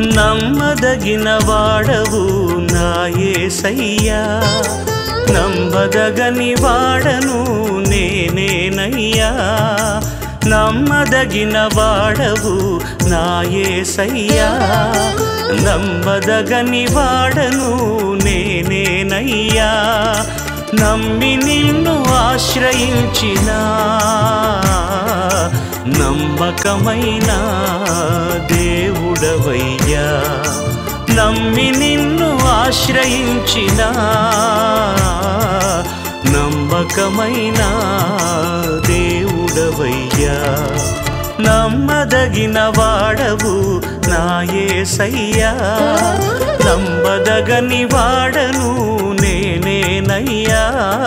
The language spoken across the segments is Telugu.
నమ్మదగిన వాడవు నా యేసయ్యా, నమ్మదగని వాడను నేనేనయ్యా. నమ్మదగిన వాడవు నా యేసయ్యా, నమ్మదగని వాడను నేనేనయ్యా. నమ్మి నిన్ను ఆశ్రయించిన నమ్మకమైన దేవుడవయ్యా. నమ్మి నిన్ను ఆశ్రయించిన నమ్మకమైన దేవుడవయ్యా. నమ్మదగిన వాడవు నా యేసయ్యా, నమ్మదగని వాడను నేనేనయ్యా.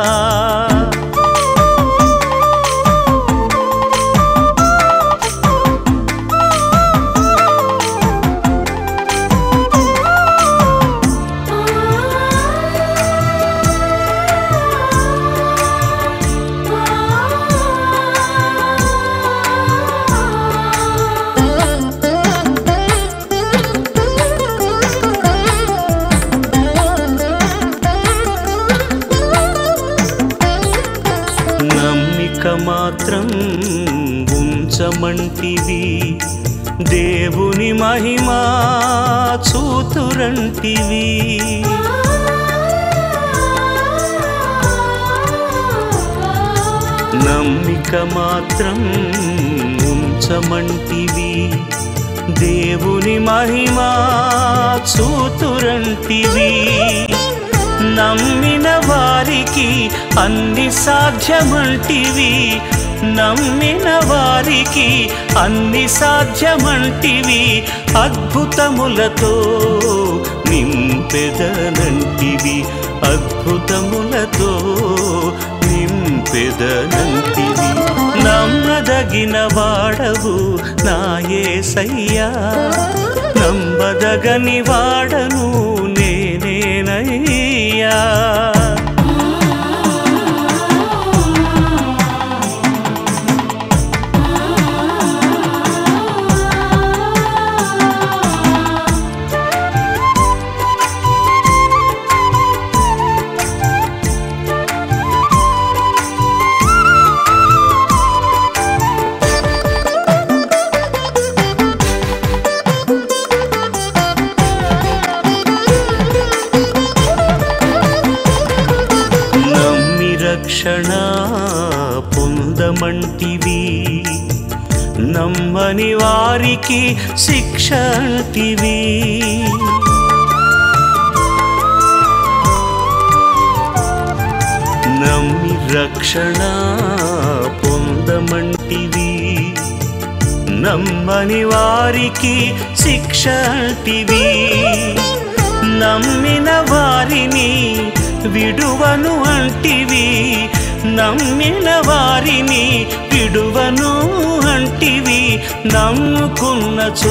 మాత్రం ఉంచమంటివి, దేవుని మహిమా చూతురంటివి. నమ్మిక మాత్రం ఉంచమంటివి, దేవుని మహిమా చూతురంటివి. నమ్మిన వారికి అన్ని సాధ్యమంటివి, నమ్మిన వారికి అన్ని సాధ్యమంటివి. అద్భుతములతో నింపెదనంటివి, అద్భుతములతో నింపెదనంటివి. నమ్మదగిన వాడవు నా యేసయ్యా, నమ్మదగని వాడను నేనేనయ్యా. రక్షణ పొందమంటివి, నమ్మని వారికి శిక్ష అంటివి. నమ్మి రక్షణ పొందమంటివి, నమ్మని వారికి శిక్ష అంటివి. నమ్మిన వారిని విడువను అంటివి, నమ్మిన వారిని విడువను అంటివి. నమ్ముకున్నచో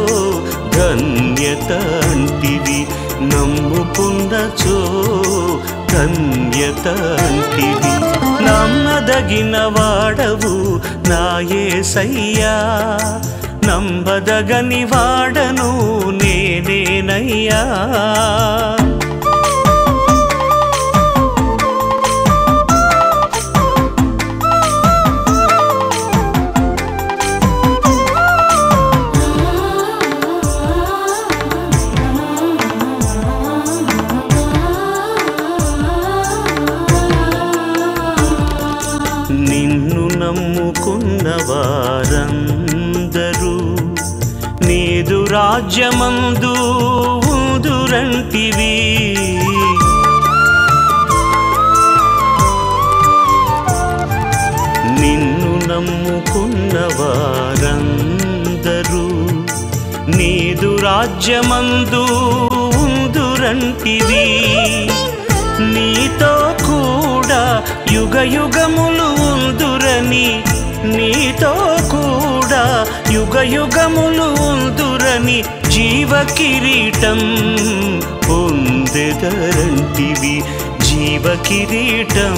ధన్యత అంటివి, నమ్ముకున్నచో ధన్యత అంటివి. నమ్మదగిన వాడవు నా యేసయ్యా, నమ్మదగని వాడను నేనేనయ్యా. నిన్ను నమ్ముకున్న వారందరూ నీదు రాజ్యమందు ఉందురంటివి. నిన్ను నమ్ముకున్న వారందరూ నీదు రాజ్యమందు ఉందురంటివి. నీతో కూడా యుగ యుగములు ఉందురని, నీతో కూడా యుగ యుగములు ఉందురని జీవ కిరీటం పొందెదరంటివి, జీవ కిరీటం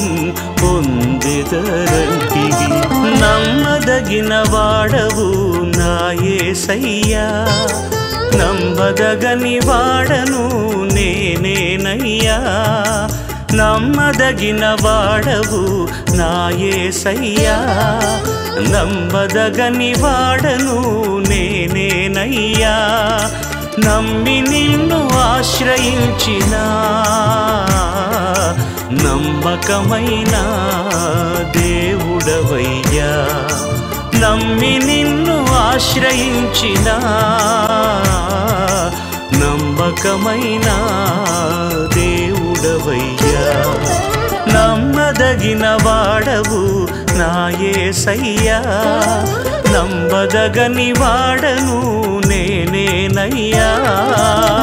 పొందెదరంటివి. నమ్మదగిన వాడవు నా యేసయ్యా, నంబదగని వాడను నేనేనయ్యా నమ్మదగిన వాడవు నా యేసయ్యా నంబదగని వాడను నేనేనయ్యా నమ్మి నిన్ను ఆశ్రయించిన నమ్మకమైన దేవుడవయ్యా నమ్మి నిన్ను ఆశ్రయించిన నమ్మకమైన దేవుడవయ్యా నమ్మదగిన వాడవు నా యేసయ్యా నంబదగని వాడను నేనేనయ్యా